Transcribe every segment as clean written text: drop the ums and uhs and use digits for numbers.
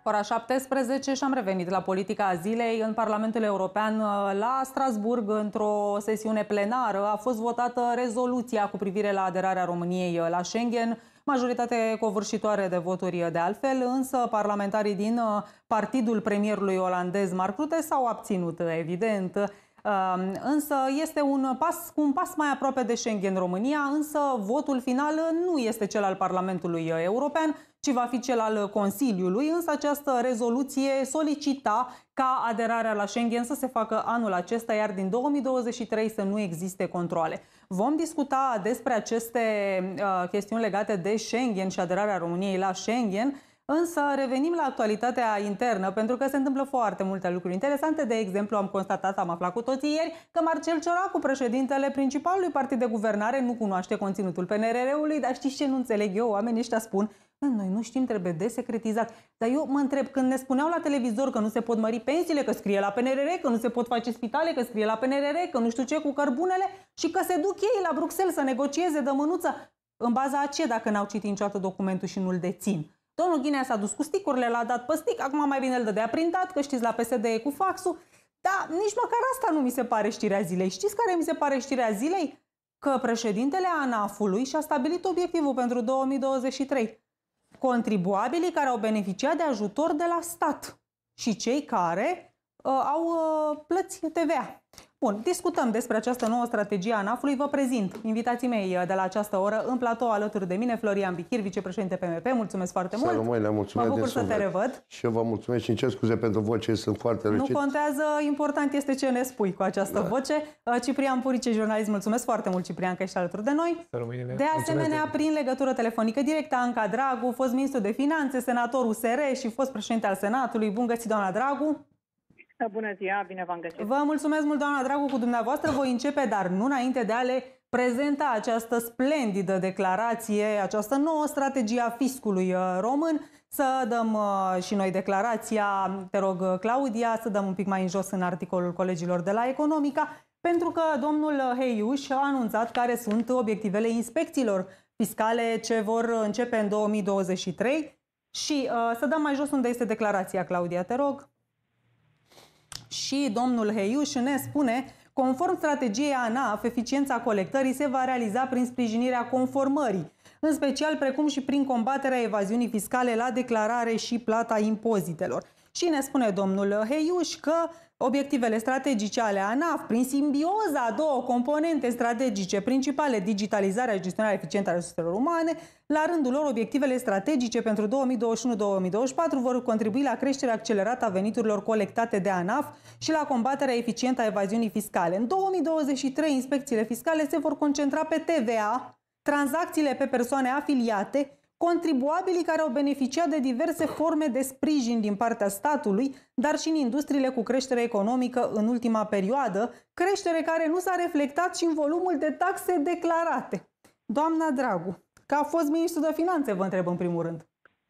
Ora 17 și am revenit la politica zilei. În Parlamentul European, la Strasburg, într-o sesiune plenară, a fost votată rezoluția cu privire la aderarea României la Schengen, majoritate covârșitoare de voturi de altfel, însă parlamentarii din partidul premierului olandez Mark Rutte s-au abținut, evident. Însă este un pas mai aproape de Schengen România, însă votul final nu este cel al Parlamentului European, ci va fi cel al Consiliului, însă această rezoluție solicita ca aderarea la Schengen să se facă anul acesta, iar din 2023 să nu existe controale. Vom discuta despre aceste chestiuni legate de Schengen și aderarea României la Schengen, însă revenim la actualitatea internă, pentru că se întâmplă foarte multe lucruri interesante. De exemplu, am constatat, am aflat cu toții ieri, că Marcel Ciolacu, președintele principalului partid de guvernare, nu cunoaște conținutul PNRR-ului, dar știți ce nu înțeleg eu? Oamenii ăștia spun: noi nu știm, trebuie desecretizat. Dar eu mă întreb, când ne spuneau la televizor că nu se pot mări pensiile, că scrie la PNRR, că nu se pot face spitale, că scrie la PNRR, că nu știu ce cu cărbunele, și că se duc ei la Bruxelles să negocieze de mânuță, în baza a ce, dacă n-au citit niciodată documentul și nu-l dețin? Domnul Ghinea s-a dus cu sticurile, l-a dat pe stic, acum mai bine îl dădea printat, că știți, la PSD e cu faxul. Dar nici măcar asta nu mi se pare știrea zilei. Știți care mi se pare știrea zilei? Că președintele ANAF-ului și-a stabilit obiectivul pentru 2023. Contribuabilii care au beneficiat de ajutor de la stat și cei care au plăți TVA. Bun, discutăm despre această nouă strategie a ANAF-ului. Vă prezint invitații mei de la această oră în platou alături de mine, Florian Bichir, vicepreședinte PMP. Mulțumesc foarte mult. Rămâne, mulțumesc. Mă bucur să te revăd. Și eu vă mulțumesc și îmi cer scuze pentru voce, sunt foarte răcit. Nu contează, important este ce ne spui cu această voce. Ciprian Purice, jurnalist, mulțumesc foarte mult, Ciprian, că ești alături de noi. De asemenea, prin legătură telefonică directă, Anca Dragu, fost ministru de finanțe, senator USR și fost președinte al Senatului. Bun găsit, doamna Dragu. Bună ziua, bine v-am găsit. Vă mulțumesc mult, doamna Dragu, cu dumneavoastră voi începe, dar nu înainte de a le prezenta această splendidă declarație, această nouă strategie a fiscului român. Să dăm și noi declarația, te rog, Claudia, să dăm un pic mai în jos în articolul colegilor de la Economica, pentru că domnul Heiuș a anunțat care sunt obiectivele inspecțiilor fiscale ce vor începe în 2023 și să dăm mai jos unde este declarația, Claudia, te rog. Și domnul Heiuș ne spune: conform strategiei ANAF, eficiența colectării se va realiza prin sprijinirea conformării, în special precum și prin combaterea evaziunii fiscale la declarare și plata impozitelor. Și ne spune domnul Heiuș că obiectivele strategice ale ANAF, prin simbioza a două componente strategice principale, digitalizarea și gestionarea eficientă a resurselor umane, la rândul lor, obiectivele strategice pentru 2021-2024 vor contribui la creșterea accelerată a veniturilor colectate de ANAF și la combaterea eficientă a evaziunii fiscale. În 2023, inspecțiile fiscale se vor concentra pe TVA, tranzacțiile pe persoane afiliate, contribuabilii care au beneficiat de diverse forme de sprijin din partea statului, dar și în industriile cu creștere economică în ultima perioadă, creștere care nu s-a reflectat și în volumul de taxe declarate. Doamna Dragu, ca a fost ministru de finanțe, vă întreb în primul rând.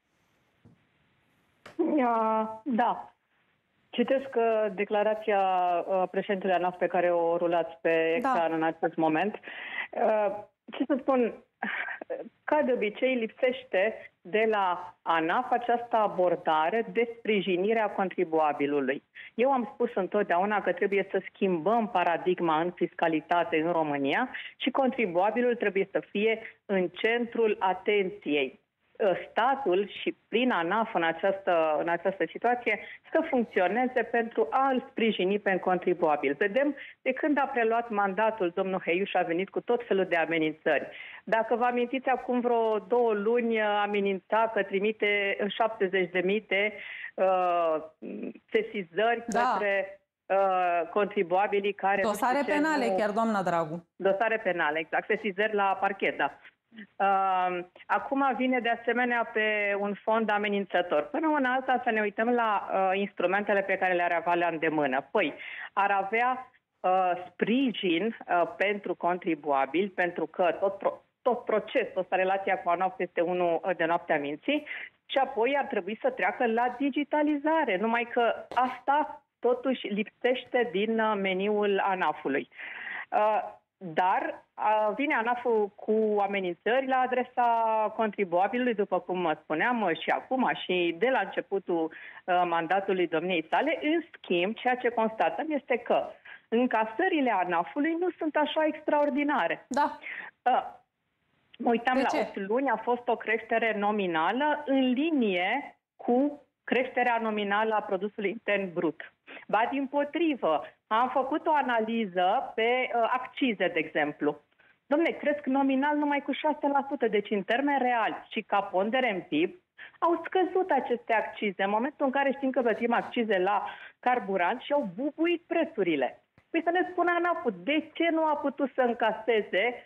Da. Citesc declarația președintelui ANAF pe care o rulați pe ecran în acest moment. Ce să spun, ca de obicei lipsește de la ANAF această abordare de sprijinire a contribuabilului. Eu am spus întotdeauna că trebuie să schimbăm paradigma în fiscalitate în România și contribuabilul trebuie să fie în centrul atenției. Statul și prin ANAF în această situație să funcționeze pentru a-l sprijini pe contribuabil. Vedem, de când a preluat mandatul, domnul Heiuș a venit cu tot felul de amenințări. Dacă vă amintiți, acum vreo 2 luni amenința că trimite 70.000 de sesizări către contribuabilii care... Dosare penale, chiar, doamna Dragu. Dosare penale, exact. Sesizări la parchet, da. Acum vine de asemenea pe un fond amenințător. Până în alta să ne uităm la instrumentele pe care le-ar avea la îndemână. Păi, ar avea sprijin pentru contribuabil, pentru că tot procesul, toată relația cu ANAF este unul de noaptea minții, și apoi ar trebui să treacă la digitalizare, numai că asta totuși lipsește din meniul ANAF-ului. Dar vine ANAF-ul cu amenințări la adresa contribuabilului, după cum spuneam și acum și de la începutul mandatului domniei sale. În schimb, ceea ce constatăm este că încasările ANAF-ului nu sunt așa extraordinare. Da. Mă uitam la 8 luni, a fost o creștere nominală în linie cu creșterea nominală a produsului intern brut. Ba dimpotrivă, am făcut o analiză pe accize, de exemplu. Dom'le, cresc nominal numai cu 6%, deci în termeni reali și ca pondere în PIB, au scăzut aceste accize în momentul în care știm că plătim accize la carburant și au bubuit prețurile. Păi să ne spună ANAF-ul, de ce nu a putut să încaseze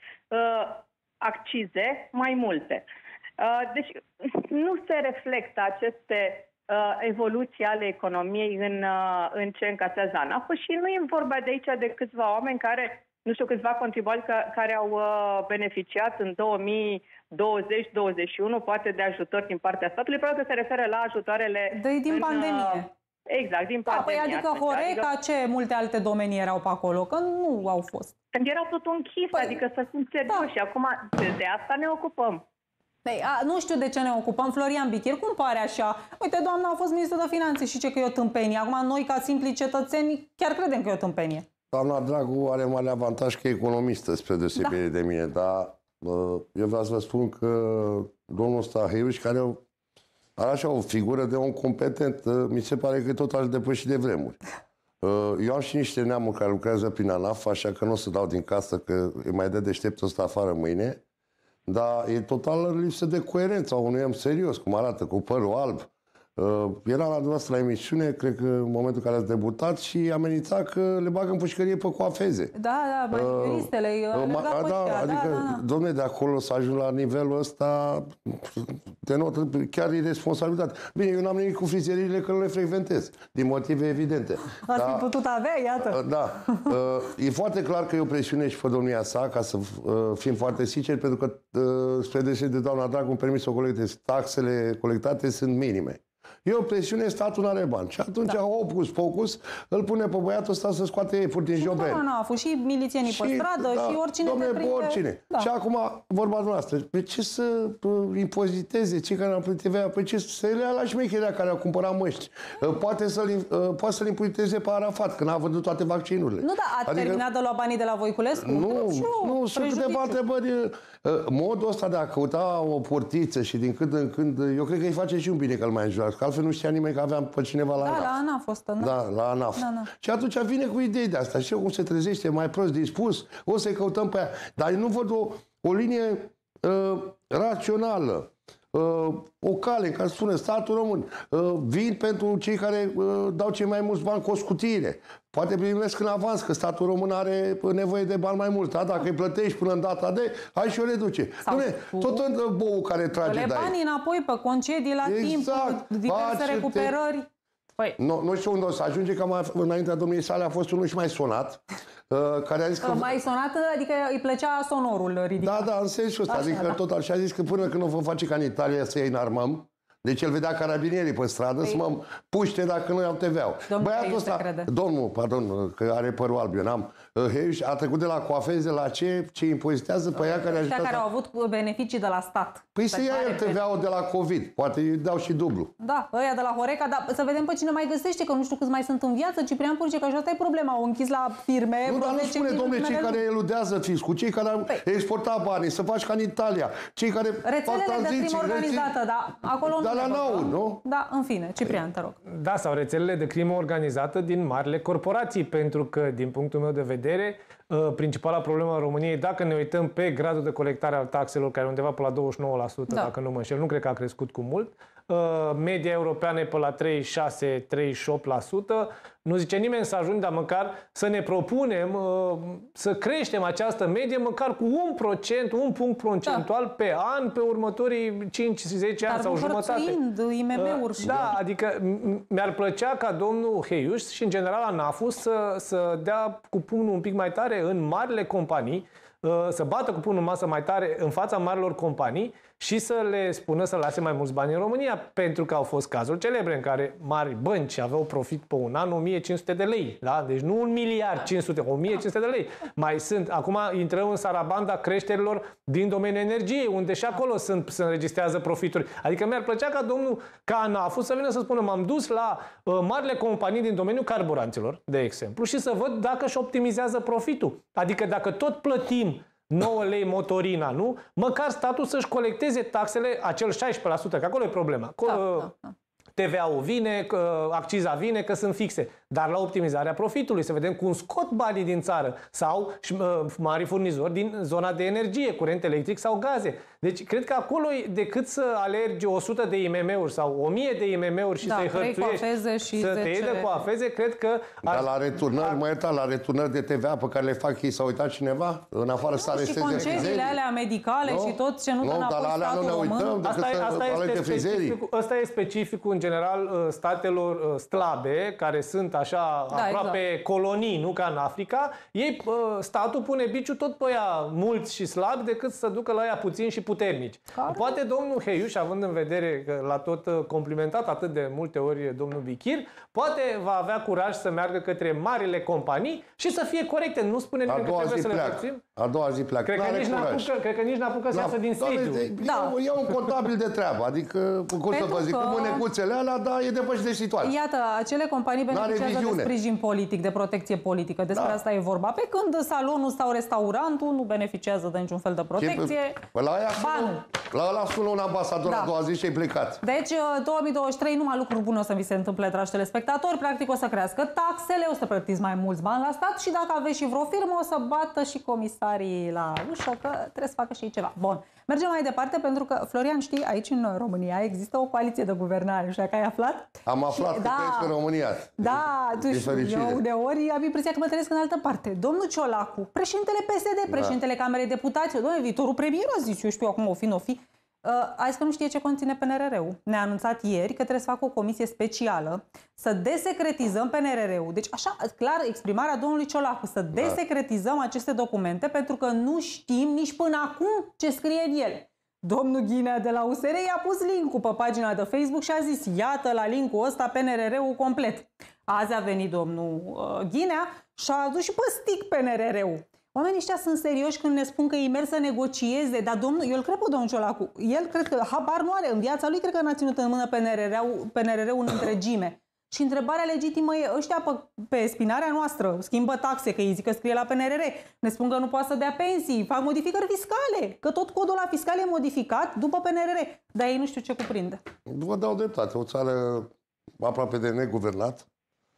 accize mai multe? Deci nu se reflectă aceste evoluții ale economiei în ce încasează ANAF și nu e vorba de aici de câțiva oameni care, nu știu, câțiva contribuabili care au beneficiat în 2020-2021 poate de ajutor din partea statului, probabil că se referă la ajutoarele din pandemie. Exact, din pandemie. Păi adică Horeca, ce multe alte domenii erau pe acolo, că nu au fost. Când erau tot închis, adică să fim serioși și acum de asta ne ocupăm. Nu știu de ce ne ocupăm. Florian Bichir, cum pare așa? Uite, doamna a fost ministru de finanțe și ce că e o tâmpenie. Acum noi, ca simpli cetățeni, chiar credem că e o tâmpenie. Doamna Dragu are mare avantaj că e economistă, spre deosebire de mine, dar eu vreau să vă spun că domnul ăsta Heiuș, care are așa o figură de om competent, mi se pare că tot aș depăși de vremuri. Eu am și niște neamuri care lucrează prin ANAF, așa că nu o să dau din casă, că e mai de deștept ăsta afară mâine. Dar e total lipsă de coerență a unui om serios, cum arată, cu părul alb. Era la dumneavoastră la emisiune, cred că în momentul în care ați debutat și amenința că le bagă în pușcărie pe coafeze. Da, juristele, adică, dom'le, de acolo să ajung la nivelul ăsta, denotă chiar irresponsabilitate. Bine, eu n-am nimic cu frizeriile, că nu le frecventez, din motive evidente. Ați fi putut avea, iată. Da. E foarte clar că e o presiune și pe domnia sa, ca să fim foarte sinceri, pentru că, spre deosebire de doamna Dragu, îmi permis să o colectez, taxele colectate sunt minime. E o presiune, statul nu are bani. Și atunci, hocus pocus, îl pune pe băiatul ăsta să scoate efuri din jobeni. Și milițienii pe stradă, și oricine te prinde. Oricine. Da. Și acum, vorba dumneavoastră, pe ce să impoziteze cei care au plătit TVA? Pe ce să le ia la șmecherea care au cumpărat măști? Poate să-l impoziteze pe Arafat, că n-a vândut toate vaccinurile. Nu, da, terminat de la banii de la Voiculescu? Nu, sunt câteva întrebări. Modul ăsta de a căuta o portiță și din când în când, eu cred că îi face și un bine că îl mai înjurați, că altfel nu știa nimeni că aveam pe cineva la ANAF. Da, la ANAF fost. Da, la ANAF. Și atunci vine cu idei de astea. Știu cum se trezește, mai prost dispus, o să-i căutăm pe aia. Dar eu nu văd o linie rațională. O cale în care spune statul român vin pentru cei care dau cei mai mulți bani cu o scutire. Poate primesc în avans că statul român are nevoie de bani mai mult. Da? Dacă îi plătești până în data de, hai și o reduce. Tot în bou care trage de banii înapoi pe concedii la timp, diverse recuperări. Nu știu unde o să ajunge, că înaintea domniei sale a fost unul și mai sonat. Care a zis că... Mai sonat, adică îi plăcea sonorul ridicat. Da, în sensul ăsta. Adică total. Și a zis că până când o vom face ca în Italia să îi înarmăm, deci el vedea carabinierii pe stradă să mă puște dacă nu iau TVA-ul. Băiatul ăsta, domnul, că are părul alb, eu n-am, a trecut de la coafeze la ce impozitează pe ea care ajută. Care au avut beneficii de la stat. Păi să ia el TVA-ul de la COVID. Poate îi dau și dublu. Da, ăia de la Horeca, dar să vedem pe cine mai găsește, că nu știu câți mai sunt în viață. Ciprian Purce, că asta e problema. Au închis la firme. Nu, dar nu spune, domnule, cei care eludează fiscul, cei care au exportat banii, să faci ca în Italia, cei care fac tranziții. De crimă organizată, dar acolo nu. La NAUD, nu? Da, în fine, Ciprian, te rog. Da, sau rețelele de crimă organizată din marile corporații, pentru că, din punctul meu de vedere, principala problemă a României, dacă ne uităm pe gradul de colectare al taxelor, care e undeva pe la 29%, dacă nu mă înșel, nu cred că a crescut cu mult, media europeană e pe la 36-38%, nu zice nimeni să ajungem, dar măcar să ne propunem să creștem această medie măcar cu 1%, un punct procentual pe an, pe următorii 5-10 ani sau jumătate. IMM-uri da, adică mi-ar plăcea ca domnul Heiuș și în general ANAF-ul să dea cu pumnul un pic mai tare în marile companii, să bată cu pumnul în masă mai tare în fața marilor companii și să le spună să lase mai mulți bani în România, pentru că au fost cazuri celebre în care mari bănci aveau profit pe un an 1500 de lei. Da? Deci nu 1 miliard 500, 1500 de lei. Mai sunt, acum intrăm în sarabanda creșterilor din domeniul energiei, unde și acolo se înregistrează profituri. Adică mi-ar plăcea ca domnul Canafu să vină să spună, m-am dus la marile companii din domeniul carburanților, de exemplu, și să văd dacă își optimizează profitul. Adică dacă tot plătim 9 lei motorina, nu? Măcar statul să-și colecteze taxele, acel 16%, că acolo e problema. TVA-ul vine, acciza vine, că sunt fixe. Dar la optimizarea profitului, să vedem cum scot banii din țară sau mari furnizori din zona de energie, curent electric sau gaze. Deci, cred că acolo, decât să alergi 100 de IMM-uri sau 1000 de IMM-uri și să-i hărțuiești, să te iei de coafeze, cred că... Dar la returnări, la returnări de TVA pe care le fac ei, s-a uitat cineva? În afară să aresteze frizerii? Și concediile alea medicale și tot ce nu dă înapoi statul român? Asta e specificul, în general, statelor slabe, care sunt așa aproape colonii, nu ca în Africa. Ei, statul pune biciul tot pe ea mulți și slabi decât să ducă la ea puțini și puternici. Poate domnul Heiuș, având în vedere că l-a tot complimentat atât de multe ori domnul Bichir, poate va avea curaj să meargă către marile companii și să fie corecte. Nu spune nimeni că trebuie să le hărțuim. A doua zi pleacă. Cred că nici n-apucă să iasă din sediu. E un contabil de treabă. Adică, cum să vă zic, cu mânecuțele alea, dar e depășit de situație. Iată, acele companii beneficiază de sprijin politic, de protecție politică. Despre asta e vorba. Pe când salonul sau restaurantul nu beneficiază de niciun fel de protecție. La ăla sună un ambasador a doua zi și ai plecat. Deci, 2023, numai lucruri bune o să vi se întâmple, dragi telespectatori. Practic o să crească taxele, o să plătiți mai mulți bani la stat și dacă aveți și vreo firmă, o să bată și comisarii la ușă, că trebuie să facă și ceva. Bun. Mergem mai departe, pentru că, Florian, știi, aici în România există o coaliție de guvernare. Nu știu dacă ai aflat? Am aflat că trăiesc în România. Da, eu uneori am impresia că mă trăiesc în altă parte. Domnul Ciolacu, președintele PSD, președintele Camerei Deputaților, domnule, viitorul premier a zis, eu știu acum o fi. A zis că nu știe ce conține PNRR-ul. Ne-a anunțat ieri că trebuie să facă o comisie specială să desecretizăm PNRR-ul. Deci, așa, clar, exprimarea domnului Ciolacu, să desecretizăm aceste documente pentru că nu știm nici până acum ce scrie în ele. Domnul Ghinea de la USR i-a pus link-ul pe pagina de Facebook și a zis, iată la link-ul ăsta PNRR-ul complet. Azi a venit domnul Ghinea și a adus și pe stick PNRR-ul. Oamenii ăștia sunt serioși când ne spun că ei merg să negocieze, dar eu îl cred pe domnul Ciolacu. El cred că habar nu are în viața lui, cred că n-a ținut în mână PNRR-ul în întregime. Și întrebarea legitimă e, ăștia pe spinarea noastră schimbă taxe, că ei zic că scrie la PNRR, ne spun că nu poate să dea pensii, fac modificări fiscale, că tot codul la fiscal e modificat după PNRR, dar ei nu știu ce cuprinde. Vă dau dreptate, o țară aproape de neguvernat.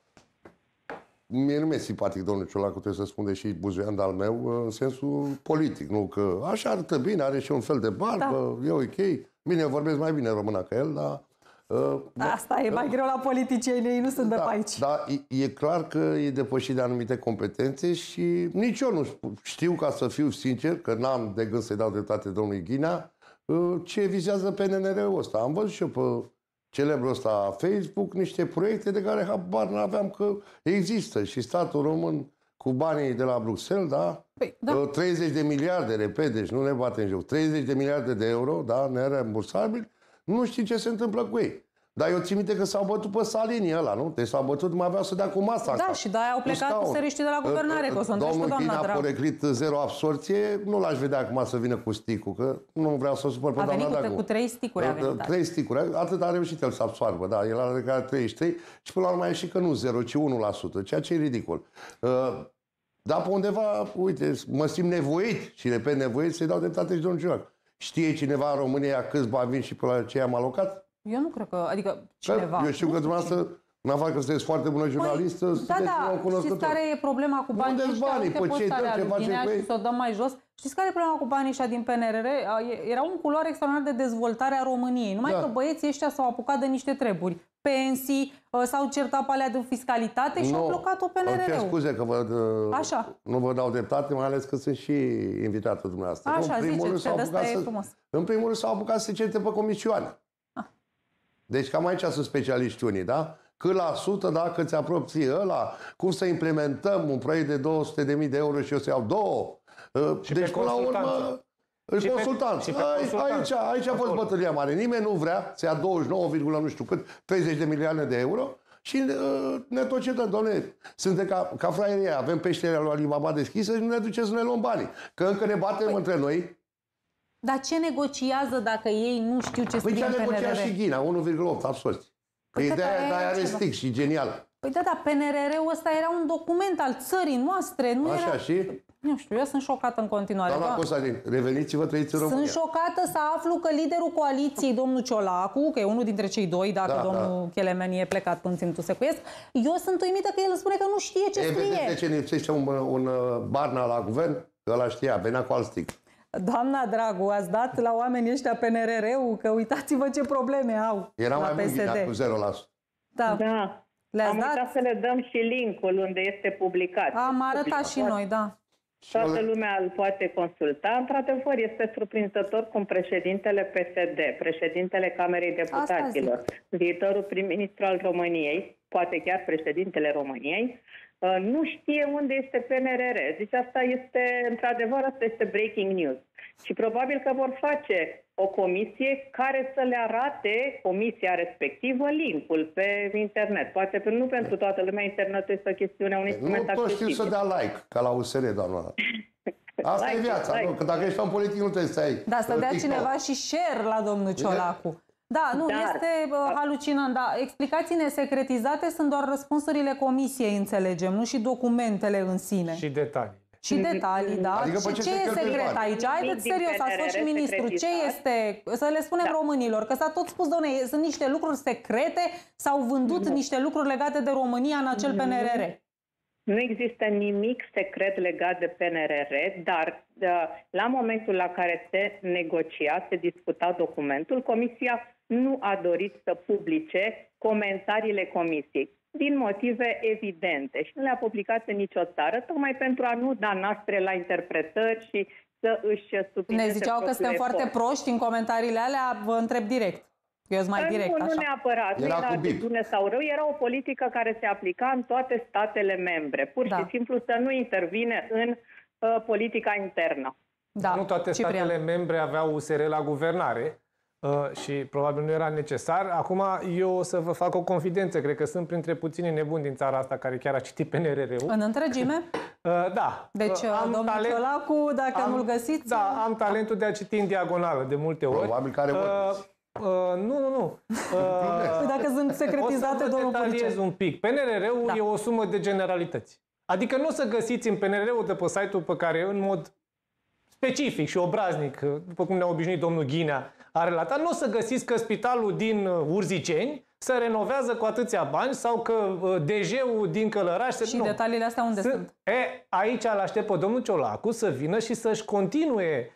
Mie nu mi-e simpatic domnul Ciolacu, trebuie să spun, deși buzuian de-al meu, în sensul politic, nu că așa arătă bine, are și un fel de barbă, e ok. Bine, vorbesc mai bine româna ca el, dar... Asta e mai greu la politicieni, ei nu sunt de pe aici. Dar e clar că e depășit de anumite competențe și nici eu nu știu, ca să fiu sincer, că n-am de gând să-i dau dreptate domnului Ghinea, ce vizează PNR-ul ăsta. Am văzut și eu pe celebrul ăsta Facebook niște proiecte de care habar n-aveam că există și statul român cu banii de la Bruxelles, 30 de miliarde, repede, deci nu ne batem joc, 30 de miliarde de euro, nerambursabili, nu știu ce se întâmplă cu ei. Dar eu țin minte că s-au bătut pe Salinii ăla, nu? Deci s-au bătut, mai aveau să dea cu masa. Da, și de-aia au plecat piseriștii de la guvernare, că o să întrești cu doamna Dragu. Domnul poreclit zero absorție, nu l-aș vedea acum să vină cu sticul, că nu vreau să supăr pe doamna Dragu. Cu 3 sticuri a venit. 3 sticuri, atât a reușit el să absoarbă, da, el are regat 33 și până la urmă a ieșit că nu 0, ci 1%, ceea ce e ridicol. Dar pe undeva, uite, mă simt nevoit și repet nevoit să-i dau dreptate și domnul Ciolacu. Știe cineva în România câți bani vin și pe la ce am alocat? Eu nu cred că, adică cineva... Eu știu că dumneavoastră, în afară că sunteți foarte bună jurnalistă, sunteți un cunoscător. Știți care e problema cu banii ăștia? Banii? Pe ce dăm, ce facem cu ei? Să o dăm mai jos. Știți care e problema cu banii ăștia din PNRR? Era un culoare extraordinar de dezvoltare a României. Numai că băieții ăștia s-au apucat de niște treburi. Pensii, s-au certat pe alea de fiscalitate și au blocat-o PNRR-ul. Scuze că nu vă dau dreptate, mai ales că sunt și invitatul dumneavoastră. Așa, ziceți, ăsta e frumos. În primul rând s-au apucat să se certe pe comisioane. Deci cam aici sunt specialiști unii, da? Cât la sută, dacă ți apropii ăla, cum să implementăm un proiect de 200.000 de euro și eu să iau 2. Și deci, până la urmă, Consultanți. Aici a fost bătălia mare. Nimeni nu vrea să ia 29, nu știu cât, 30 de milioane de euro și ne tot cetăm, doamne, suntem ca fraierii, avem peșterea lui Alibaba deschisă și nu ne ducem să ne luăm banii. Că încă ne batem între noi. Dar ce negociază dacă ei nu știu ce scrie în PNRR? Păi ce a negociat și Ghina, 1,8 absorți. Păi de-aia are stic și genial. Păi da, PNRR-ul ăsta era un document al țării noastre. Nu așa era... și? Nu știu, eu sunt șocată în continuare. Doamna Constantin, reveniți-vă, trăiți în România. Sunt șocată să aflu că liderul coaliției, domnul Ciolacu, că e unul dintre cei doi, dacă domnul Chelemeni e plecat în ținutul secuiesc, eu sunt uimită că el spune că nu știe ce scrie. De ce ne lipsește un Barna la guvern? Că ăla știa, venea cu alt stic. Doamna Dragu, ați dat la oamenii ăștia PNRR-ul, că uitați-vă ce probleme au. Era la mai PSD. mult cu 0%. Da. Le-ați Am uitat să le dăm și linkul unde este publicat. Am arătat și noi, da. Toată lumea îl poate consulta. Într-adevăr, este surprinzător cum președintele PSD, președintele Camerei Deputaților, viitorul prim-ministru al României, poate chiar președintele României, nu știe unde este PNRR. Deci asta este, într-adevăr, asta este breaking news. Și probabil că vor face o comisie care să le arate, comisia respectivă, linkul pe internet. Poate nu pentru toată lumea internetul este o chestiune, un instrument accesibil. Nu toți știu să dea like, ca la USR, doamna. Asta e viața, nu? Că dacă ești un politic, nu trebuie să ai... Da, să dea cineva și share la domnul Ciolacu. Da, nu, este halucinant, dar explicațiile secretizate sunt doar răspunsurile comisiei, înțelegem, nu și documentele în sine. Și detalii. Și detalii, da. Adică și ce e secret aici? Haideți serios, ați fost și ministru. Ce este? Să le spunem românilor, că s-a tot spus, doamne, sunt niște lucruri secrete, s-au vândut niște lucruri legate de România în acel PNRR. Nu există nimic secret legat de PNRR, dar la momentul la care se negocia, se discuta documentul, Comisia nu a dorit să publice comentariile Comisiei, din motive evidente. Și nu le-a publicat în nicio țară, tocmai pentru a nu da naștere la interpretări și să își sublineze. Ne ziceau că suntem foarte proști în comentariile alea, vă întreb direct. Eu sunt mai direct, nu, așa. Nu neapărat, nu era atitudine sau rău, era o politică care se aplica în toate statele membre. Pur și simplu să nu intervine în politica internă. Da. Nu toate statele membre aveau USR la guvernare și probabil nu era necesar. Acum eu o să vă fac o confidență. Cred că sunt printre puțini nebuni din țara asta care chiar a citit PNRR-ul. În întregime? Da. Deci, domnul Ciolacu, dacă nu-l găsiți... Da, am talentul de a citi în diagonală de multe ori. Probabil care nu. Dacă sunt secretizate, domnul Purcea. O să vă detaliez un pic. PNRR-ul e o sumă de generalități. Adică nu o să găsiți în PNRR-ul de pe site-ul pe care în mod specific și obraznic, după cum ne-a obișnuit domnul Ghinea, a relatat, nu o să găsiți că spitalul din Urziceni se renovează cu atâția bani sau că DG-ul din Călăraș... Și detaliile astea unde sunt? Aici îl aștept pe domnul Ciolacu să vină și să-și continue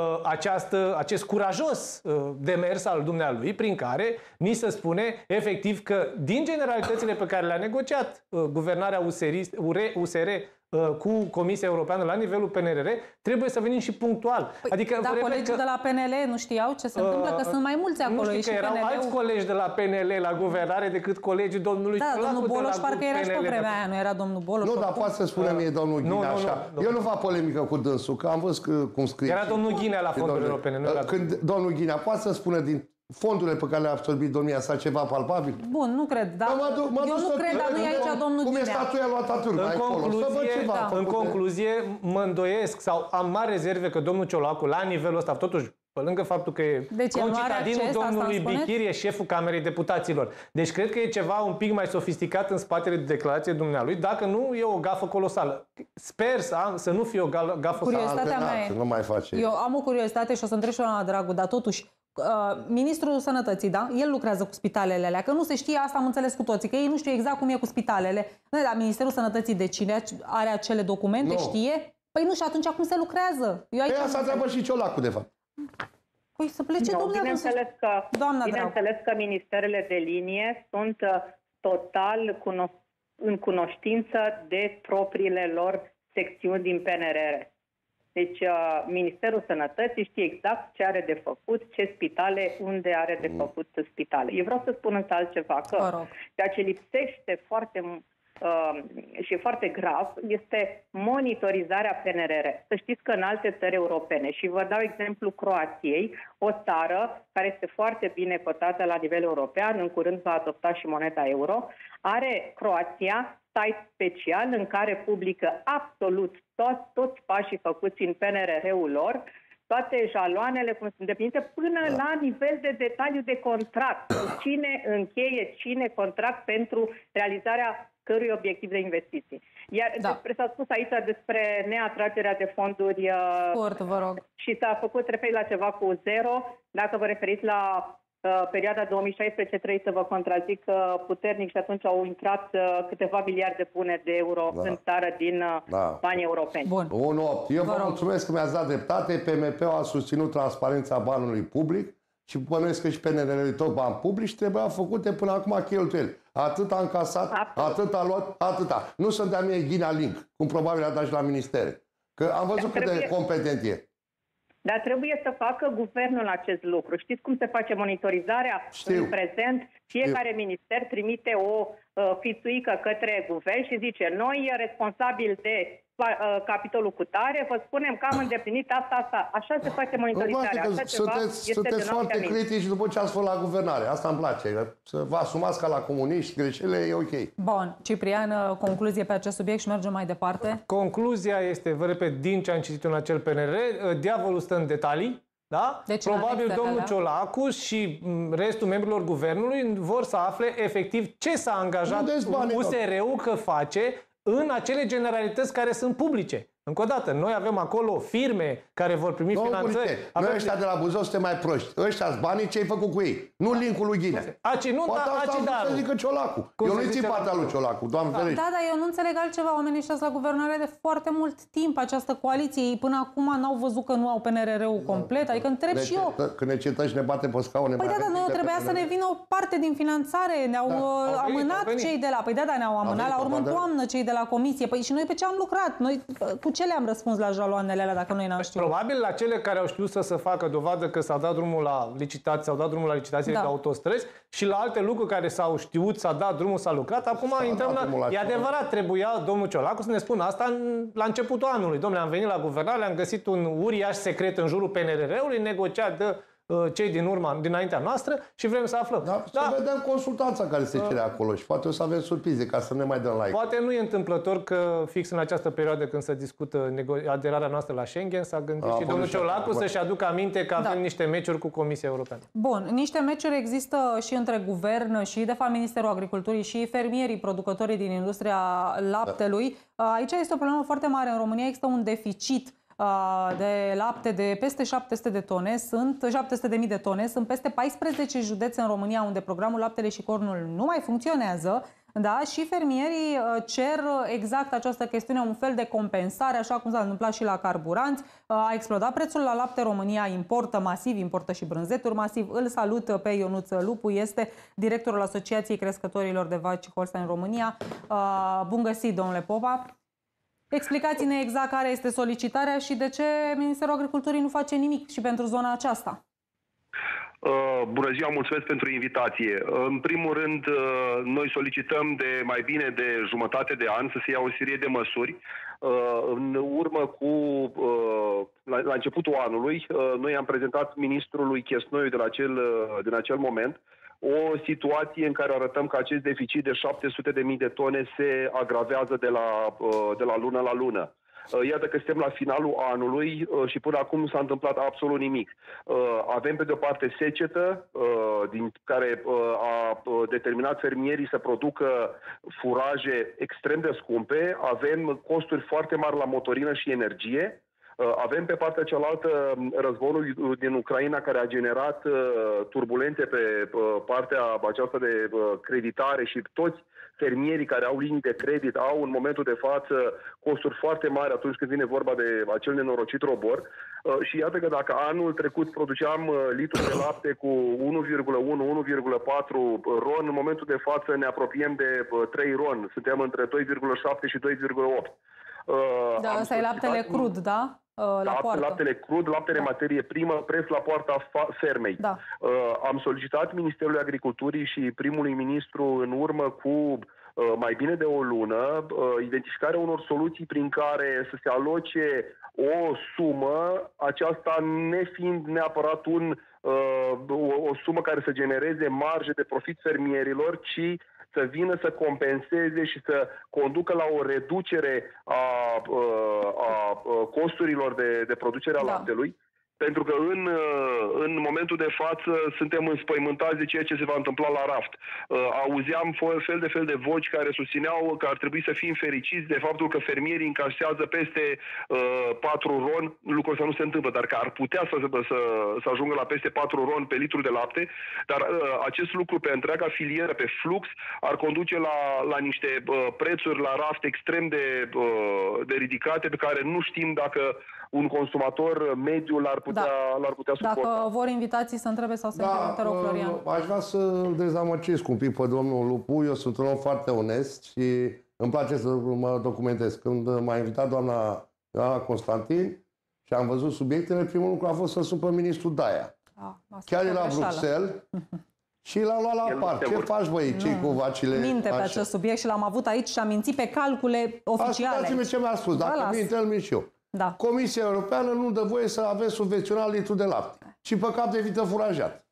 acest curajos demers al dumnealui prin care ni se spune efectiv că din generalitățile pe care le-a negociat guvernarea USR cu Comisia Europeană la nivelul PNRR, trebuie să venim și punctual. Adică, dar colegii de la PNL nu știau ce se întâmplă? Că sunt mai mulți acolo. Nu știu, că erau alți colegi de la PNL la guvernare decât colegii domnului Ciolacu. Da, domnul Boloș parcă era și pe vremea aia, nu era domnul Boloș. Nu, dar poate să spune mie domnul Ghinea așa. Eu nu fac polemică cu dânsul, că am văzut cum scrie. Era domnul Ghinea la fondurile europene, nu era când domnul Ghinea poate să spună din fondurile pe care le-a absorbit domnia sa ceva palpabil? Bun, nu cred, dar eu nu cred, dar nu e aici domnul Ghinea. Cum e statuia lui Ataturk în concluzie, mă îndoiesc sau am mari rezerve că domnul Ciolacu, la nivelul ăsta, totuși, pe lângă faptul că e concitadinul domnului Bichir, e șeful Camerei Deputaților. Deci cred că e ceva un pic mai sofisticat în spatele declarației dumnealui, dacă nu e o gafă colosală. Sper să nu fie o gafă colosală. Eu am o curiozitate și o să întreb și la Dragu, dar totuși, Ministrul Sănătății, da? El lucrează cu spitalele alea, că nu se știe, asta am înțeles cu toții, că ei nu știu exact cum e cu spitalele. Dar Ministerul Sănătății de cine are acele documente, știe? Păi nu, și atunci cum se lucrează? Păi asta întreabă și Ciolacu, de fapt. Păi să plece bineînțeles că ministerele de linie sunt total în cunoștință de propriile lor secțiuni din PNRR. Deci Ministerul Sănătății știe exact ce are de făcut, ce spitale, unde are de făcut spitale. Eu vreau să spun însă altceva, că ceea ce lipsește foarte și foarte grav este monitorizarea PNRR. Să știți că în alte țări europene, și vă dau exemplu Croației, o țară care este foarte bine cotată la nivel european, în curând va adopta și moneda euro, are Croația site special în care publică absolut toți pașii făcuți în PNRR-ul lor, toate jaloanele cum sunt îndeplinite, până la nivel de detaliu de contract. Cine încheie, cine contract pentru realizarea cărui obiectiv de investiții. Iar despre s-a spus aici despre neatragerea de fonduri vă rog. Și s-a făcut referire la ceva cu zero. Dacă vă referiți la perioada 2016, trebuie să vă contrazic puternic și atunci au intrat câteva miliarde bune de euro în țară din banii europeni. Bun. Eu vă mulțumesc că mi-ați dat dreptate. PMP-ul a susținut transparența banului public și bănuiesc că și PNRR-ul tot bani publici trebuia făcute până acum cheltuieli. Atât a încasat, atât a luat, atâta. Nu sunt de-a mie Ghina Link, cum probabil a dat și la ministere. Că am văzut cât de competent e. Dar trebuie să facă guvernul acest lucru. Știți cum se face monitorizarea? În prezent, fiecare minister trimite o fițuică către guvern și zice: noi, responsabili de capitolul cutare, vă spunem că am îndeplinit asta. Așa se face monitorizarea. Sunteți foarte critici după ce ați fost la guvernare. Asta îmi place. Să vă asumați ca la comuniști, greșelile e ok. Bun. Ciprian, concluzie pe acest subiect și mergem mai departe. Concluzia este, vă repet, din ce am citit în acel PNR, diavolul stă în detalii. Da? Deci, probabil domnul Ciolacu și restul membrilor guvernului vor să afle efectiv ce s-a angajat USR-ul că face în acele generalități care sunt publice. Încă o dată, noi avem acolo firme care vor primi finanțări. Noi ăștia de la Buzău suntem mai proști. Ăștia-s banii, ce ai făcut cu ei? Nu linkul lui Ghinea. Poate asta să zică Ciolacu. Eu nu-i țin partea lui Ciolacu, Doamne ferește. Da, dar eu nu înțeleg altceva. Oamenii ăștia la guvernare de foarte mult timp, această coaliție. Ei până acum n-au văzut că nu au PNRR-ul complet. Adică întreb și eu. Când ne cităm și ne bate pe scaune. Păi da, noi trebuia să ne vină o parte din finanțare. Ne-au amânat cei de la... Păi da, ne-au amânat la urmă în toamnă cei de la comisie. Păi și noi pe ce am lucrat? Noi cu ce le-am răspuns la jaloanele alea dacă noi n-am știut? Probabil la cele care au știut să se facă dovadă că s-a dat drumul la licitații, s-au dat drumul la licitații de autostrăzi și la alte lucruri care s-au știut, s-a dat drumul, s-a lucrat. Acum intrăm la... E adevărat, trebuia domnul Ciolacu să ne spună asta la începutul anului. Dom'le, am venit la guvernare, am găsit un uriaș secret în jurul PNRR-ului, negociat de cei din urma, dinaintea noastră și vrem să aflăm. Să vedem consultanța care se cere acolo și poate o să avem surprize ca să ne mai dăm like. Poate nu e întâmplător că fix în această perioadă când se discută aderarea noastră la Schengen s-a gândit și domnul Ciolacu să-și aducă aminte că avem niște meciuri cu Comisia Europeană. Bun, niște meciuri există și între guvern și de fapt Ministerul Agriculturii și fermierii producătorii din industria laptelui. Aici este o problemă foarte mare. În România există un deficit de lapte de peste 700 de tone, sunt 700.000 de tone, sunt peste 14 județe în România unde programul Laptele și Cornul nu mai funcționează, da? Și fermierii cer exact această chestiune, un fel de compensare, așa cum s-a întâmplat și la carburanți. A explodat prețul la lapte, România importă masiv, importă și brânzeturi masiv. Îl salut pe Ionuț Lupu, este directorul Asociației Crescătorilor de Vaci Holstein în România. Bun găsit, domnule Popa! Explicați-ne exact care este solicitarea și de ce Ministerul Agriculturii nu face nimic și pentru zona aceasta. Bună ziua, mulțumesc pentru invitație. În primul rând, noi solicităm de mai bine de jumătate de an să se ia o serie de măsuri. În urmă cu, la începutul anului, noi am prezentat ministrului Chesnoiu din acel moment o situație în care arătăm că acest deficit de 700.000 de tone se agravează de la lună la lună. Iată că suntem la finalul anului și până acum nu s-a întâmplat absolut nimic. Avem pe de-o parte secetă, din care a determinat fermierii să producă furaje extrem de scumpe, avem costuri foarte mari la motorină și energie, avem pe partea cealaltă războiul din Ucraina care a generat turbulențe pe partea aceasta de creditare și toți fermierii care au linii de credit au în momentul de față costuri foarte mari atunci când vine vorba de acel nenorocit robor. Și iată că dacă anul trecut produceam litru de lapte cu 1,1-1,4 ron, în momentul de față ne apropiem de 3 ron. Suntem între 2,7 și 2,8. Da, asta e laptele crud, da? Laptele crud, laptele materie primă, preț la poarta fermei. Am solicitat Ministerului Agriculturii și primului ministru în urmă cu mai bine de o lună, identificarea unor soluții prin care să se aloce o sumă, aceasta nefiind neapărat o sumă care să genereze marje de profit fermierilor, ci să vină să compenseze și să conducă la o reducere a costurilor de producere a laptelui. Pentru că în momentul de față suntem înspăimântați de ceea ce se va întâmpla la raft. Auzeam fel de voci care susțineau că ar trebui să fim fericiți de faptul că fermierii încasează peste 4 ron, lucrul ăsta nu se întâmplă, dar că ar putea să ajungă la peste 4 ron pe litru de lapte, dar acest lucru pe întreaga filieră, pe flux, ar conduce la niște prețuri la raft extrem de ridicate, pe care nu știm dacă un consumator mediu l-ar putea suporta. Dacă vor invitații să întrebe sau să întrebe, te rog, Florian. Aș vrea să îl dezamăgesc un pic pe domnul Lupu. Eu sunt un om foarte onest și îmi place să mă documentez. Când m-a invitat doamna Constantin și am văzut subiectele, primul lucru a fost să sun pe ministrul Daia. Chiar e la Bruxelles și l-a luat la apart. Ce faci, băi, cei cu vacile? Minte pe acest subiect și l-am avut aici și am mințit pe calcule oficiale. Ascultați-mi ce mi-a spus. Dacă minte, îl mint și eu. Da. Comisia Europeană nu dă voie să aveți subvenționat litru de lapte, ci pe cap de vită furajat.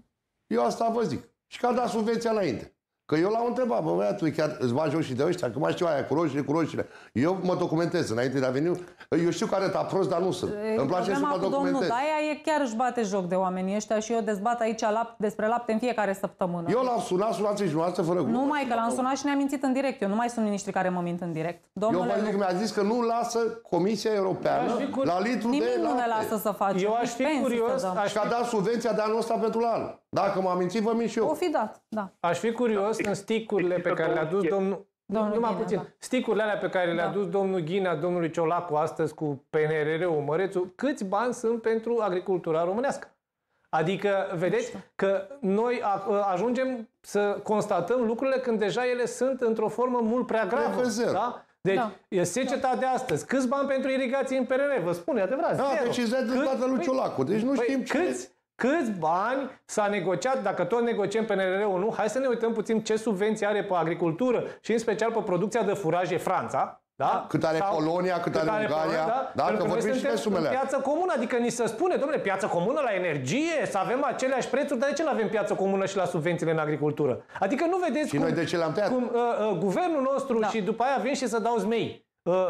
Eu asta vă zic. Și că a dat subvenția înainte. Că eu l-am întrebat, bă, tu chiar îți bagi joc și de ăștia, că mai știu aia cu roșiile. Eu mă documentez înainte de a veni. Eu știu că arăta prost, dar nu sunt. Îmi place să mă documentez. Domnul Daia e chiar își bate joc de oamenii ăștia și eu dezbat aici despre lapte în fiecare săptămână. Eu l-am sunat, sunați și dumneavoastră fără glumă. Numai că l-am sunat și ne-a mințit în direct. Eu nu mai sunt miniștri care mă mint în direct. Domnule, eu vă zic că mi-a zis că nu lasă Comisia Europeană la litru de lapte. Nimic nu ne lasă să facem. Eu aș fi curios. Și a dat subvenția de anul ăsta pentru anul. Dacă m-am mințit, vă mint și eu. O fi dat, da. Aș fi curios în sticurile pe care le-a dus domnul Ghinea, da. Sticurile alea pe care le-a dus domnul Ghinea, domnului Ciolacu astăzi cu PNRR-ul Mărețu, câți bani sunt pentru agricultura românească? Adică, vedeți că noi ajungem să constatăm lucrurile când deja ele sunt într-o formă mult prea gravă. Da? Deci, e seceta de astăzi. Câți bani pentru irigație în PNRR? Vă spun, e adevărat. Da, deci îți dai dreptate lui Ciolacu. Deci nu știm ce... Câți bani s-a negociat, dacă tot negociem PNRR-ul, nu? Hai să ne uităm puțin ce subvenții are pe agricultură și în special pe producția de furaje Franța. Da? Cât are Polonia, cât are Ungaria. Da, că vorbim și de sumele. Piață comună, adică ni se spune, domnule, piață comună la energie, să avem aceleași prețuri, dar de ce nu avem piață comună și la subvențiile în agricultură? Adică nu vedeți și noi de ce le-am tăiat? Cum guvernul nostru și după aia vin și să dau zmei.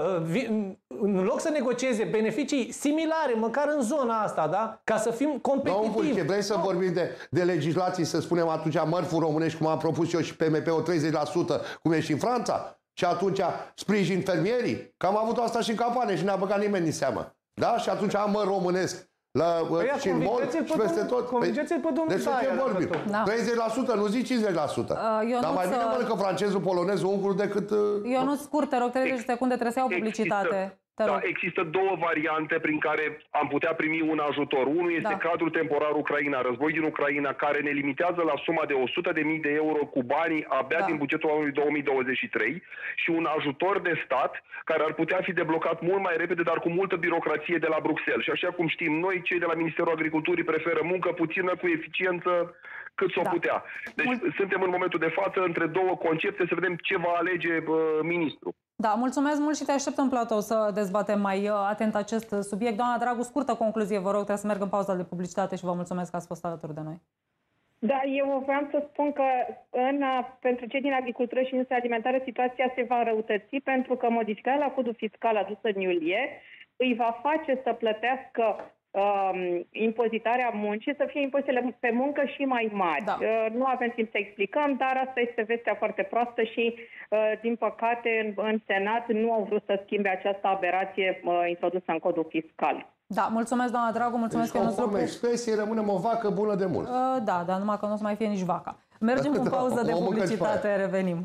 În loc să negocieze beneficii similare, măcar în zona asta, da? Ca să fim competitivi. Vrei să vorbim de legislații, să spunem atunci mărfuri românești, cum am propus eu și PMP-ul 30%, cum e și în Franța? Și atunci sprijin fermierii? Că am avut asta și în campanie și n-a băgat nimeni în seamă. Da? Și atunci am măr românesc. Și în mol și peste tot. Convingeți-l pe domnul Daia. De ce vorbim? 30%, nu zici 50%. Dar mai bine mănâncă francezul, polonezul, ungurul decât... Eu nu scurt, te rog, 30 secunde, trebuie să iau publicitate. Da, există două variante prin care am putea primi un ajutor. Unul este cadrul temporar Ucraina, război din Ucraina, care ne limitează la suma de 100.000 de euro cu banii abia din bugetul anului 2023 și un ajutor de stat care ar putea fi deblocat mult mai repede, dar cu multă birocrație de la Bruxelles. Și așa cum știm noi, cei de la Ministerul Agriculturii preferă muncă puțină cu eficiență cât s-o putea. Deci suntem în momentul de față între două concepte, să vedem ce va alege ministrul. Da, mulțumesc mult și te aștept în platou să dezbatem mai atent acest subiect. Doamna Dragu, scurtă concluzie, vă rog, trebuie să merg în pauza de publicitate și vă mulțumesc că ați fost alături de noi. Da, eu vreau să spun că pentru cei din agricultură și industria alimentară situația se va înrăutăți pentru că modificarea la codul fiscal adusă în iulie îi va face să plătească impozitarea muncii, să fie impozitele pe muncă și mai mari. Nu avem timp să explicăm, dar asta este vestea foarte proastă și, din păcate, în Senat nu au vrut să schimbe această aberație introdusă în codul fiscal. Da, mulțumesc, doamna Dragu, mulțumesc, deci, conform expresie, rămânem o vacă bună de mult. Da, dar numai că nu o să mai fie nici vaca. Mergem în pauză de publicitate, revenim.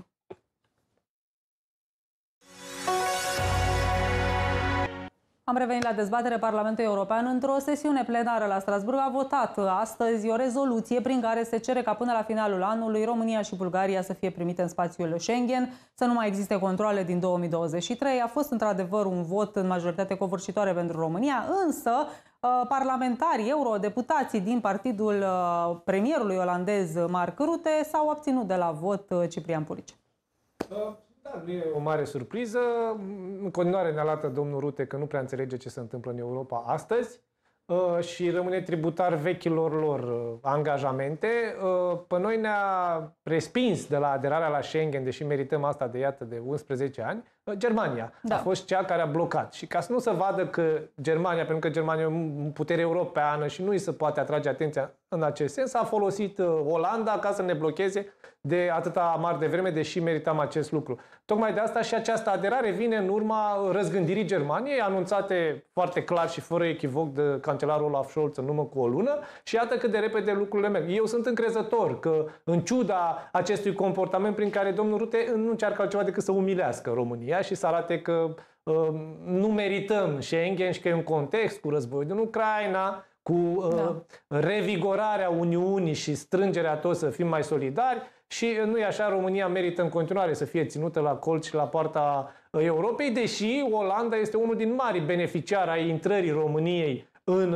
Am revenit la dezbatere. Parlamentul European, într-o sesiune plenară la Strasbourg, a votat astăzi o rezoluție prin care se cere ca până la finalul anului România și Bulgaria să fie primite în spațiul Schengen, să nu mai existe controale din 2023. A fost într-adevăr un vot în majoritate covârșitoare pentru România, însă parlamentarii, eurodeputații din partidul premierului olandez Mark Rutte s-au abținut de la vot. Ciprian Purice. Da, nu e o mare surpriză. În continuare ne arată domnul Rutte că nu prea înțelege ce se întâmplă în Europa astăzi și rămâne tributar vechilor lor angajamente. Pe noi ne-a respins de la aderarea la Schengen, deși merităm asta de 11 ani, Germania. Da. A fost cea care a blocat. Și ca să nu se vadă că Germania, pentru că Germania e o putere europeană și nu îi se poate atrage atenția în acest sens, a folosit Olanda ca să ne blocheze de atâta mare de vreme, deși meritam acest lucru. Tocmai de asta și această aderare vine în urma răzgândirii Germaniei, anunțate foarte clar și fără echivoc de cancelarul Olaf Scholz în urmă cu o lună, și iată cât de repede lucrurile merg. Eu sunt încrezător că, în ciuda acestui comportament prin care domnul Rutte nu încearcă altceva decât să umilească România și să arate că nu merităm Schengen și că e un context cu războiul din Ucraina, cu revigorarea Uniunii și strângerea toți să fim mai solidari. Și nu e așa, România merită în continuare să fie ținută la colț și la poarta Europei, deși Olanda este unul din mari beneficiari ai intrării României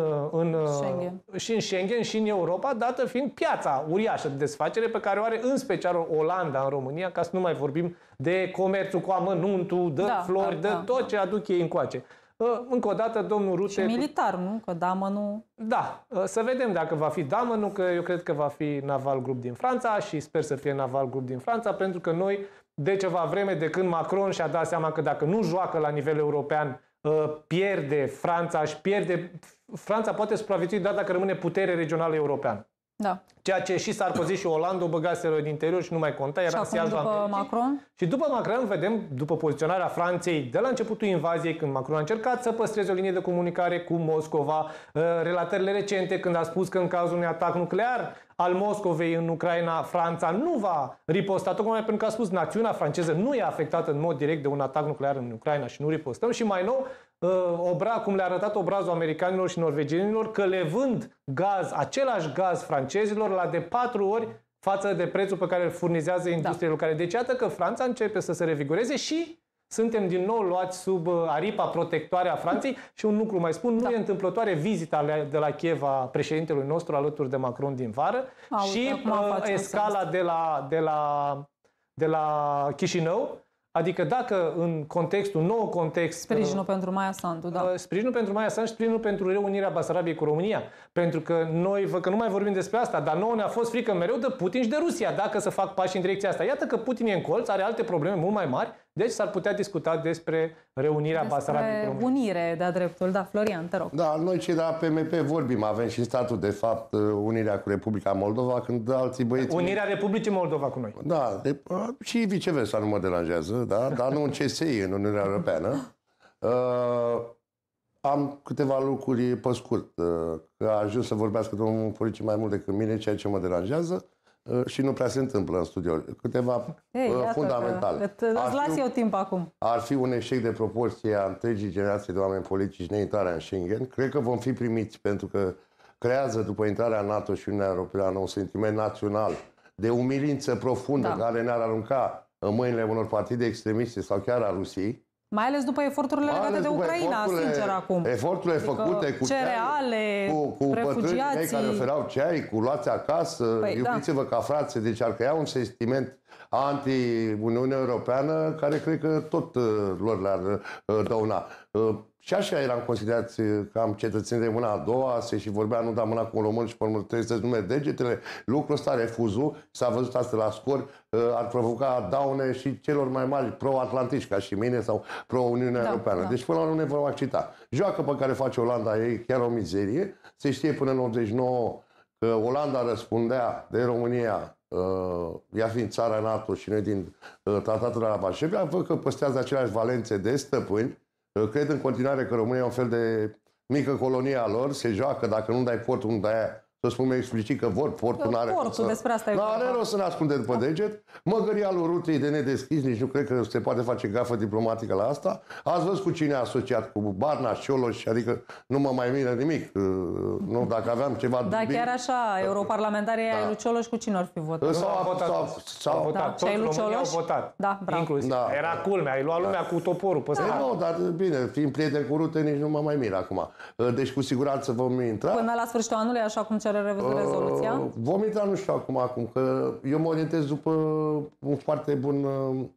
și în Schengen și în Europa, dată fiind piața uriașă de desfacere pe care o are în special Olanda în România, ca să nu mai vorbim de comerțul cu amănuntul, de flori, de tot ce aduc ei încoace. Încă o dată, domnul Rutte... Și militar, nu? Că Damănul... Da, să vedem dacă va fi Damănul, că eu cred că va fi Naval Group din Franța și sper să fie Naval Group din Franța, pentru că noi, de ceva vreme, de când Macron și-a dat seama că dacă nu joacă la nivel european, pierde Franța și pierde... Franța poate supraviețui doar dacă rămâne putere regională europeană. Da. Ceea ce și Sarkozy și Hollande o băgaseră din interior și nu mai conta. Era și acum după Macron? Și după Macron vedem, după poziționarea Franței de la începutul invaziei, când Macron a încercat să păstreze o linie de comunicare cu Moscova, relatările recente când a spus că în cazul unui atac nuclear al Moscovei în Ucraina, Franța nu va riposta, tocmai pentru că a spus națiunea franceză nu e afectată în mod direct de un atac nuclear în Ucraina și nu ripostăm. Și mai nou, cum le-a arătat obrazul americanilor și norvegienilor, că le vând gaz, același gaz francezilor la de 4 ori față de prețul pe care îl furnizează industriile locale. Deci iată că Franța începe să se revigoreze și suntem din nou luați sub aripa protectoare a Franței. Și un lucru mai spun, nu e întâmplătoare vizita de la Kiev a președintelui nostru alături de Macron din vară și escala de la Chișinău. Adică dacă în nou context... Sprijinul pentru Maia Sandu, da. Sprijinul pentru Maia Sandu și sprijinul pentru reunirea Basarabiei cu România. Pentru că noi, că nu mai vorbim despre asta, dar nouă ne-a fost frică mereu de Putin și de Rusia, dacă să fac pași în direcția asta. Iată că Putin e în colț, are alte probleme mult mai mari, deci s-ar putea discuta despre reunirea Basarabiei cu România. Unire, de-a dreptul, da. Florian, te rog. Da, noi cei de la PMP vorbim, avem și statul, de fapt, unirea cu Republica Moldova, când alții băieți... Unirea Republicii Moldova cu noi. Da, și viceversa nu mă deranjează, da? Dar nu în CSI, în Uniunea Europeană. Am câteva lucruri pe scurt, că a ajuns să vorbească domnul Polici mai mult decât mine, ceea ce mă deranjează. Și nu prea se întâmplă în studio. Câteva fundamentale. Îți las eu timp acum. Ar fi un eșec de proporție a întregii generații de oameni politici neintrarea în Schengen. Cred că vom fi primiți pentru că creează după intrarea în NATO și Uniunea Europeană un sentiment național de umilință profundă care ne-ar arunca în mâinile unor partide extremiste sau chiar a Rusiei. Mai ales după eforturile legate de Ucraina, sincer, acum. Eforturile făcute cu cereale, cu bătrânii mei care oferau ceai, cu luați acasă, iubiți-vă ca frațe. Deci ar crea un sentiment anti-Uniunea Europeană care cred că tot lor le-ar dăuna. Și așa eram considerați cam cetățeni de mâna a doua, se și vorbea, nu da mâna cu un român și pe urmă trebuie să-ți numeri degetele. Lucrul ăsta, refuzul, s-a văzut asta la scor, ar provoca daune și celor mai mari pro-atlantici, ca și mine, sau pro-Uniunea Europeană. Deci până la urmă ne vom accepta. Joacă pe care face Olanda e chiar o mizerie. Se știe până în 89 că Olanda răspundea de România, ea fiind țara NATO și noi din tratatul de la Varsovia, văd că păstrează aceleași valențe de stăpâni. Cred în continuare că România e un fel de mică colonie a lor, se joacă, dacă nu dai portul, nu dai aia. Să spun explicit că vor portul, n-are rost să ne ascunde după deget. Măgăria lui Rutte de nedeschis, nici nu cred că se poate face gafă diplomatică la asta. Ați văzut cu cine a asociat, cu Barna, Cioloș, adică nu mă mai miră nimic. Nu, dacă aveam ceva... Da, chiar așa, europarlamentarii ai lui Cioloș cu cine ar fi votat? S-au votat. Toți românii au votat. Da, bravo. Inclusiv. Era culmea, ai luat lumea cu toporul pe stradă. Nu, dar bine, fiind prieten cu Rutte, nici nu mă mai mir acum. Deci cu siguranță vom intra. Până la sfârșitul anului, așa cum cere rezoluția? Vom intra, nu știu acum, că eu mă orientez după un foarte bun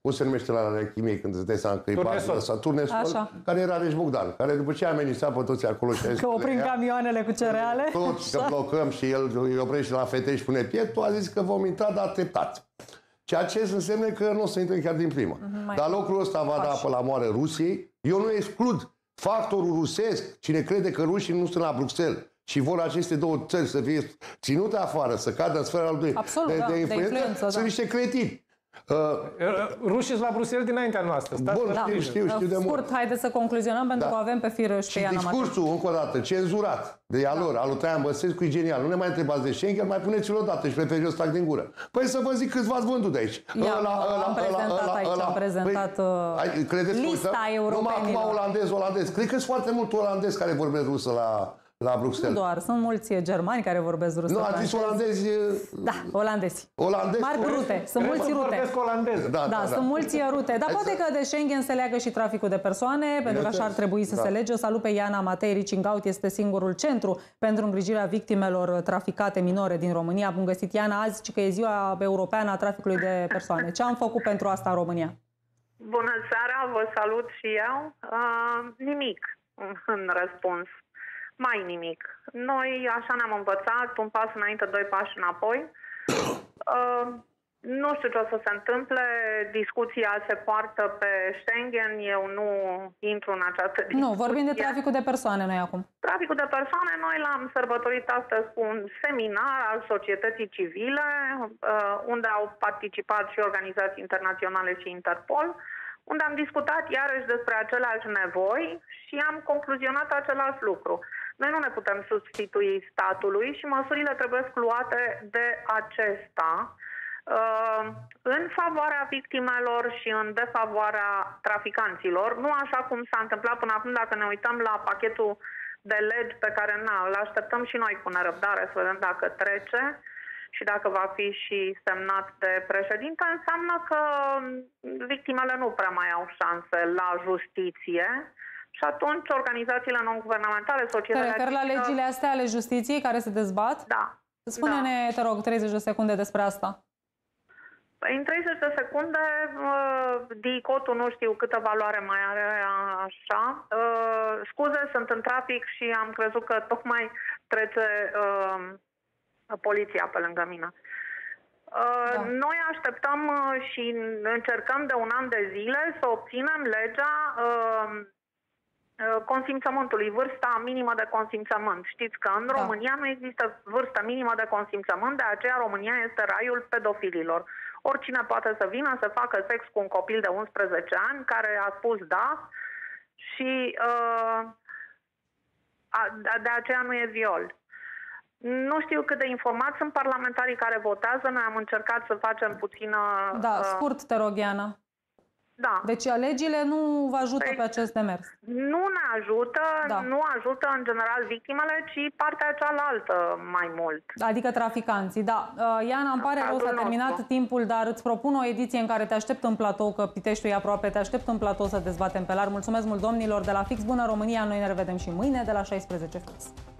cum se numește la chimie când îți dai seama că e Turnesol, care era Reș Bogdan, care după ce a amenințat pe toți acolo și a zis că oprim camioanele cu cereale. Toți că blocăm și el îi oprește la fete și pune pietul, a zis că vom intra, dar treptat. Ceea ce înseamnă că nu o să intre chiar din prima. Dar lucrul ăsta va da apă la moară Rusiei. Eu nu exclud factorul rusesc. Cine crede că rușii nu sunt la Bruxelles și vor aceste două țări să fie ținute afară, să cadă în sfera de influență, sunt niște cretini. Rușii la Bruxelles dinaintea noastră. Bun, știu de mult. Scurt, haideți să concluzionăm, pentru că avem pe fir și Iana Matei. Discursul, încă o dată, cenzurat de a lor, al lui Traian Băsescu, e genial. Nu ne mai întrebați de Schengen, mai puneți-l odată și pe eu stac din gură. Păi să vă zic câți v-ați vândut de aici. Am prezentat lista europenilor. Numai acum olandez. Cred că sunt foarte mulți olandezi care vorbesc rusă la Bruxelles. Nu doar, sunt mulți germani care vorbesc rusă. Nu, ați zis olandezi... Da, olandezi. Marc Rute, sunt mulți rute. Sunt mulți rute. Dar poate că de Schengen se leagă și traficul de persoane, pentru că așa ar trebui să se lege. O salut pe Iana Matei. Reaching Out este singurul centru pentru îngrijirea victimelor traficate minore din România. Bun găsit, Iana, azi că e ziua europeană a traficului de persoane. Ce am făcut pentru asta în România? Bună seara, vă salut și eu. Nimic în răspuns. Mai nimic. Noi așa ne-am învățat, un pas înainte, doi pași înapoi. Nu știu ce o să se întâmple, discuția se poartă pe Schengen, eu nu intru în această discuție. Nu, vorbim de traficul de persoane noi acum. Traficul de persoane, noi l-am sărbătorit astăzi cu un seminar al societății civile, unde au participat și organizații internaționale și Interpol, unde am discutat iarăși despre aceleași nevoi și am concluzionat același lucru. Noi nu ne putem substitui statului și măsurile trebuie luate de acesta în favoarea victimelor și în defavoarea traficanților. Nu așa cum s-a întâmplat până acum, dacă ne uităm la pachetul de legi pe care îl așteptăm și noi cu nerăbdare să vedem dacă trece și dacă va fi și semnat de președinte, înseamnă că victimele nu prea mai au șanse la justiție. Și atunci organizațiile non-guvernamentale, societatea... Te referi la legile astea ale justiției care se dezbat? Da. Spune-ne, te rog, 30 de secunde despre asta. În 30 de secunde, DICOT-ul nu știu câtă valoare mai are așa. Scuze, sunt în trafic și am crezut că tocmai trece poliția pe lângă mine. Noi așteptăm și încercăm de un an de zile să obținem legea consimțământului, vârsta minimă de consimțământ. Știți că în România nu există vârstă minimă de consimțământ, de aceea România este raiul pedofililor. Oricine poate să vină să facă sex cu un copil de 11 ani care a spus da și de aceea nu e viol. Nu știu cât de informați sunt parlamentarii care votează, noi am încercat să facem puțină... Da, scurt te rog, Iana. Da. Deci legile nu vă ajută pe acest demers. Nu ne ajută, nu ajută în general victimele, ci partea cealaltă mai mult. Adică traficanții, da. Iana, îmi pare rău, s-a terminat timpul, dar îți propun o ediție în care te aștept în platou, că Piteștiul e aproape, te aștept în platou să dezbatem pe larg. Mulțumesc mult, domnilor, de la Fix Bună România. Noi ne revedem și mâine de la 16 fix.